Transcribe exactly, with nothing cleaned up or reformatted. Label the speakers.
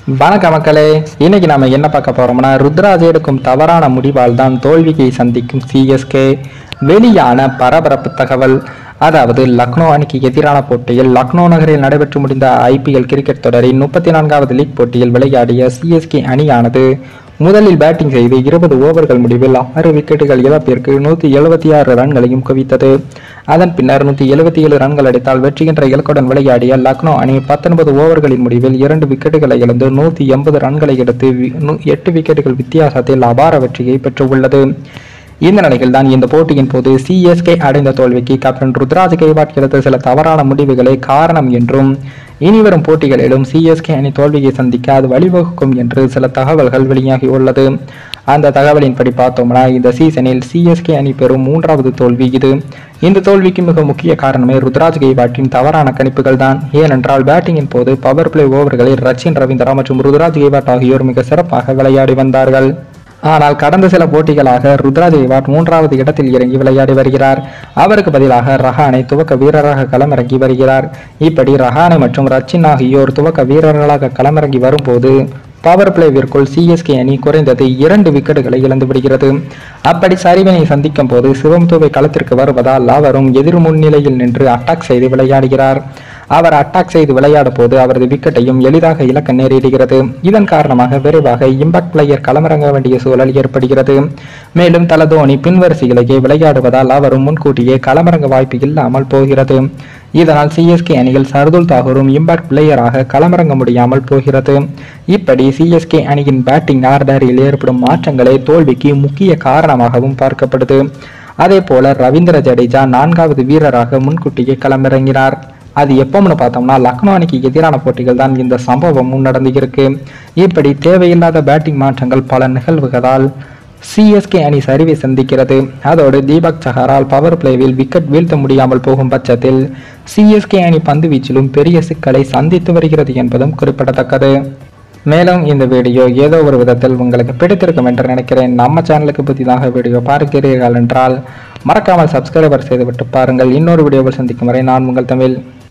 Speaker 1: வணக்கம் மக்களே, இன்னைக்கு நாம என்ன பார்க்க போறோம்னா, ருத்ராஜ் எடுக்கும் தவறான முடிவால் தான் தோல்வியை சந்திக்கும் சிஎஸ்கே. வெளியான பரபரப்பு தகவல். அதாவது லக்னோ அணிக்கு எதிரான போட்டியில் லக்னோ நகரில் நடைபெற்று முடிந்த ஐபிஎல் கிரிக்கெட் தொடரின் முப்பத்தி நான்காவது லீக் போட்டியில் விளையாடிய சிஎஸ்கே அணியானது முதலில் பேட்டிங் செய்து இருபது ஓவர்கள் முடிவில் ஆறு விக்கெட்டுகள் இழப்பிற்கு நூத்தி எழுபத்தி ஆறு ரன்களையும் குவித்தது. அதன் பின்னர் நூத்தி எழுபத்தி ஏழு ரன்கள் அடித்தால் வெற்றி என்ற இலக்குடன் விளையாடிய லக்னோ அணி பத்தொன்பது ஓவர்களின் முடிவில் இரண்டு விக்கெட்டுகளை இழந்து நூத்தி எண்பது ரன்களை எடுத்து எட்டு விக்கெட்டுகள் வித்தியாசத்தில் அபார வெற்றியை பெற்றுள்ளது. இந்த நிலையில் தான் இந்த போட்டியின் போது சிஎஸ்கே அடைந்த தோல்விக்கு கேப்டன் ருத்ராஜ் கெய்க்வாட் எடுத்த சில தவறான முடிவுகளே காரணம் என்றும், இனிவரும் போட்டிகளிலும் சிஎஸ்கே அணி தோல்வியை சந்திக்க அது வழிவகுக்கும் என்று சில தகவல்கள் வெளியாகியுள்ளது. அந்த தகவலின்படி பார்த்தோம்னா, இந்த சீசனில் சிஎஸ்கே அணி பெறும் மூன்றாவது தோல்வி இது. இந்த தோல்விக்கு மிக முக்கிய காரணமே ருத்ராஜ் கெய்க்வாட்டின் தவறான கணிப்புகள் தான். ஏனென்றால் பேட்டிங்கின் போது பவர் பிளே ஓவர்களில் ரச்சின் ரவீந்திரா மற்றும் ருத்ராஜ் கெய்க்வாட் ஆகியோர் மிக சிறப்பாக விளையாடி வந்தார்கள். ஆனால் கடந்த சில போட்டிகளாக ருத்ராஜ் கெய்க்வாட் மூன்றாவது இடத்தில் இறங்கி விளையாடி வருகிறார். அவருக்கு பதிலாக ரஹானே துவக்க வீரராக களமிறங்கி வருகிறார். இப்படி ரஹானே மற்றும் ரச்சின் ஆகியோர் துவக்க வீரர்களாக களமிறங்கி வரும்போது பவர் பிளேவிற்குள் சிஎஸ்கே அணி குறைந்தது இரண்டு விக்கெட்டுகளை இழந்து விடுகிறது. அப்படி சரிவினை சந்திக்கும் போது சிவம் துபே களத்திற்கு வருவதால் அவரும் எதிர் முன்னிலையில் நின்று அட்டாக் செய்து விளையாடுகிறார். அவர் அட்டாக் செய்து விளையாடும் போது அவரது விக்கெட்டையும் எளிதாக இழக்க நேரிடுகிறது. இதன் காரணமாக விரைவாக இம்பாக்ட் பிளேயர் களமிறங்க வேண்டிய சூழல் ஏற்படுகிறது. மேலும் தல தோனி பின்வரிசையிலேயே விளையாடுவதால் அவரும் முன்கூட்டியே களமிறங்க வாய்ப்பு இல்லாமல் போகிறது. இதனால் சிஎஸ்கே அணியில் சர்துல் தாகூரும் இம்பாக்ட் பிளேயராக களமிறங்க முடியாமல் போகிறது. இப்படி சிஎஸ்கே அணியின் பேட்டிங் ஆர்டரில் ஏற்படும் மாற்றங்களே தோல்விக்கு முக்கிய காரணமாகவும் பார்க்கப்படுது. அதே போல ரவீந்திர ஜடேஜா நான்காவது வீரராக முன்கூட்டியே களமிறங்கினார். அது எப்போம்னு பார்த்தோம்னா, லக்னோ அணிக்கு எதிரான போட்டிகள் தான் இந்த சம்பவமும் நடந்திருக்கு. இப்படி தேவையில்லாத பேட்டிங் மாற்றங்கள் பல நிகழ்வுகளால் சிஎஸ்கே அணி சரிவை சந்திக்கிறது. அதோடு தீபக் சஹரால் பவர் பிளேவில் விக்கெட் வீழ்த்த முடியாமல் போகும் பட்சத்தில் சிஎஸ்கே அணி பந்து வீச்சிலும் பெரிய சிக்கலை சந்தித்து வருகிறது என்பதும் குறிப்பிடத்தக்கது. மேலும் இந்த வீடியோ ஏதோ ஒரு விதத்தில் உங்களுக்கு பிடித்திருக்கும் என்று நினைக்கிறேன். நம்ம சேனலுக்கு புதிதாக வீடியோ பார்க்கிறீர்கள் என்றால் மறக்காமல் சப்ஸ்கிரைபர் செய்துவிட்டு பாருங்கள். இன்னொரு வீடியோவில் சந்திக்கும் வரை நான் உங்கள் தமிழ்.